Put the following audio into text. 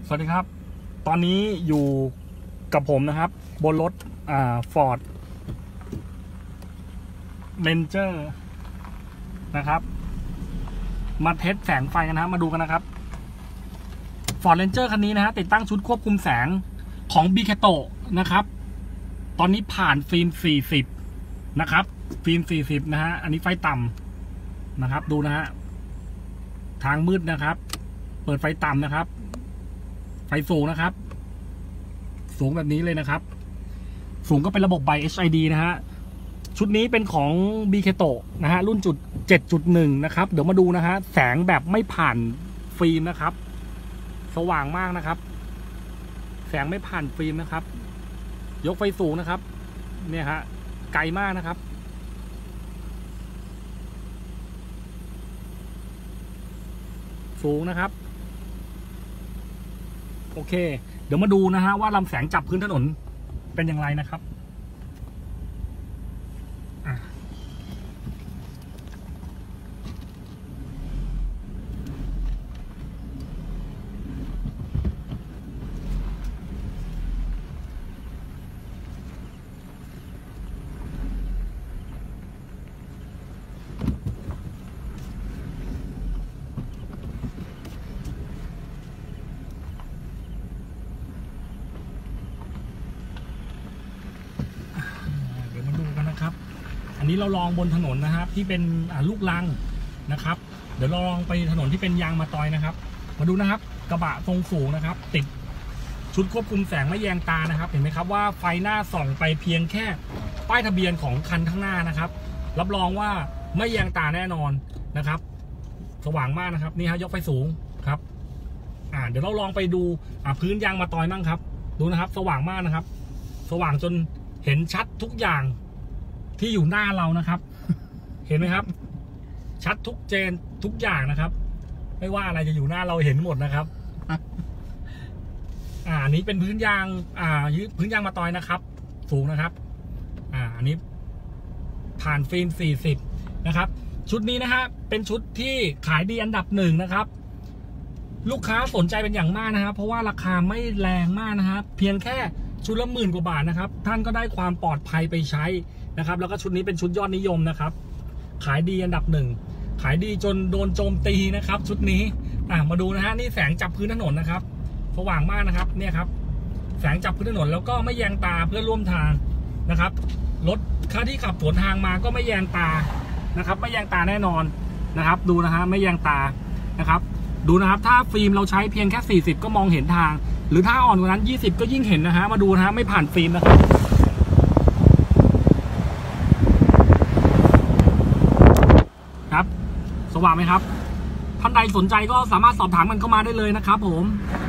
สวัสดีครับตอนนี้อยู่กับผมนะครับบนรถFord Ranger นะครับมาเทสแสงไฟกันนะมาดูกันนะครับ Ford Ranger คันนี้นะฮะติดตั้งชุดควบคุมแสงของ Biketo นะครับตอนนี้ผ่านฟิล์ม40นะครับฟิล์ม40นะฮะอันนี้ไฟต่ำนะครับดูนะฮะทางมืดนะครับเปิดไฟต่ำนะครับไฟสูงนะครับสูงแบบนี้เลยนะครับสูงก็เป็นระบบไบ HID นะฮะชุดนี้เป็นของ Biketo นะฮะรุ่น7.1 นะครับเดี๋ยวมาดูนะฮะแสงแบบไม่ผ่านฟิล์มนะครับสว่างมากนะครับแสงไม่ผ่านฟิล์มนะครับยกไฟสูงนะครับเนี่ยฮะไกลมากนะครับสูงนะครับโอเคเดี๋ยวมาดูนะฮะว่าลำแสงจับพื้นถนนเป็นอย่างไรนะครับอันนี้เราลองบนถนนนะครับที่เป็นลูกรังนะครับเดี๋ยวเราลองไปถนนที่เป็นยางมะตอยนะครับมาดูนะครับกระบะทรงสูงนะครับติดชุดควบคุมแสงไม่แยงตานะครับเห็นไหมครับว่าไฟหน้าส่องไปเพียงแค่ป้ายทะเบียนของคันข้างหน้านะครับรับรองว่าไม่แยงตาแน่นอนนะครับสว่างมากนะครับนี่ฮะยกไฟสูงครับเดี๋ยวเราลองไปดูพื้นยางมะตอยบ้างครับดูนะครับสว่างมากนะครับสว่างจนเห็นชัดทุกอย่างที่อยู่หน้าเรานะครับเห็นไหมครับชัดทุกเจนทุกอย่างนะครับไม่ว่าอะไรจะอยู่หน้าเราเห็นหมดนะครับอันนี้เป็นพื้นยางพื้นยางมะตอยนะครับสูงนะครับอันนี้ผ่านฟิล์ม40นะครับชุดนี้นะฮะเป็นชุดที่ขายดีอันดับ1นะครับลูกค้าสนใจเป็นอย่างมากนะครับเพราะว่าราคาไม่แรงมากนะครับเพียงแค่ชุดละ10,000 กว่าบาทนะครับท่านก็ได้ความปลอดภัยไปใช้นะครับแล้วก็ชุดนี้เป็นชุดยอดนิยมนะครับขายดีอันดับ1ขายดีจนโดนโจมตีนะครับชุดนี้มาดูนะฮะนี่แสงจับพื้นถนนนะครับสว่างมากนะครับเนี่ยครับแสงจับพื้นถนนแล้วก็ไม่แยงตาเพื่อร่วมทางนะครับรถค่าที่ขับสวนทางมาก็ไม่แยงตานะครับไม่แยงตาแน่นอนนะครับดูนะฮะไม่แยงตานะครับดูนะครับถ้าฟิล์มเราใช้เพียงแค่40ก็มองเห็นทางหรือถ้าอ่อนกว่านั้น20ก็ยิ่งเห็นนะฮะมาดูนะฮะไม่ผ่านฟิล์มนะครับครับสว่างไหมครับท่านใดสนใจก็สามารถสอบถามกันเข้ามาได้เลยนะครับผม